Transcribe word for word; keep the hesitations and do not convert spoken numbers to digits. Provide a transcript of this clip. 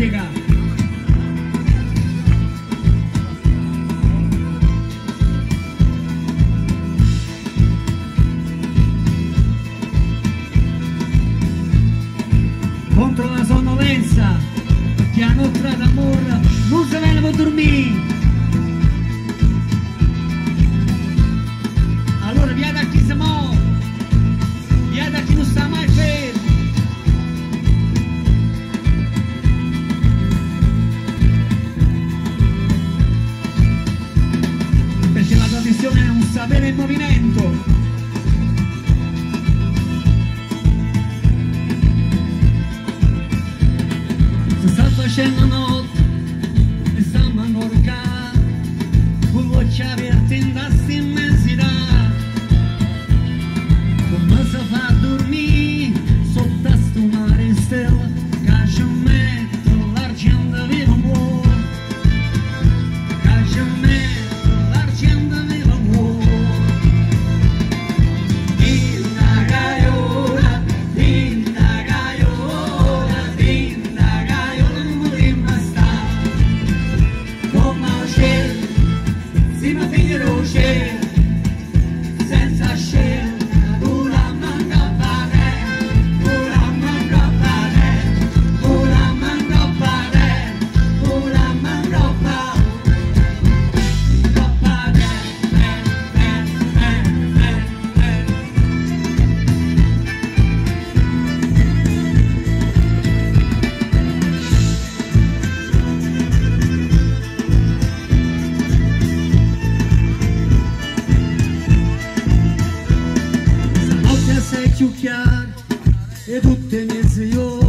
America. Contro la sonnolenza, che a notte d'amore non si viene per dormire. Allora via da chi si muove, via da chi non sta mai fermo. Perché la tradizione è un sapere in movimento. Si sta facendo notte e stiamo ancora con voce aperta in questa immensità. Come si fa a dormire sotto a sto mare stella, che ci mette l'argento vivo muore, che ci mette l'argento vivo muore. Dinda gaiola, dinda gaiola, dinda gaiola non potremmo stare, come al cielo, si mi figlio il cielo, senza cielo. Sei più chiaro e tutte le mie